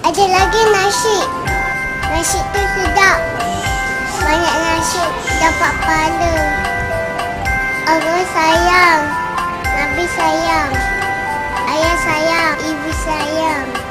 Ada lagi nasi. Nasi tu sedap. Banyak nasi dapat pahala. Allah sayang. Nabi sayang. Ayah sayang. Ibu sayang.